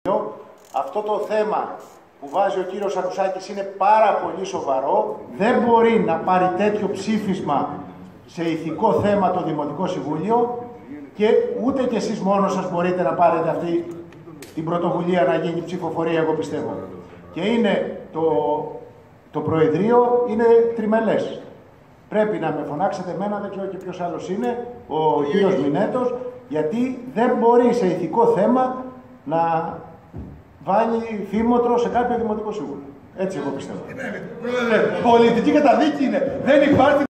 Αυτό το θέμα που βάζει ο κύριος Ανουσάκης είναι πάρα πολύ σοβαρό. Δεν μπορεί να πάρει τέτοιο ψήφισμα σε ηθικό θέμα το Δημοτικό Συμβούλιο και ούτε κι εσείς μόνος σας μπορείτε να πάρετε αυτή την πρωτοβουλία να γίνει ψηφοφορία, εγώ πιστεύω. Και είναι το Προεδρείο είναι τριμελές. Πρέπει να με φωνάξετε εμένα, δεν ξέρω και ποιος άλλος είναι, ο κύριος Μινέτος, γιατί δεν μπορεί σε ηθικό θέμα να βάλει φήμοτρο σε κάποιο Δημοτικό Σύμβουλο. Έτσι εγώ πιστεύω. Πολιτική καταδίκη είναι. Δεν υπάρχει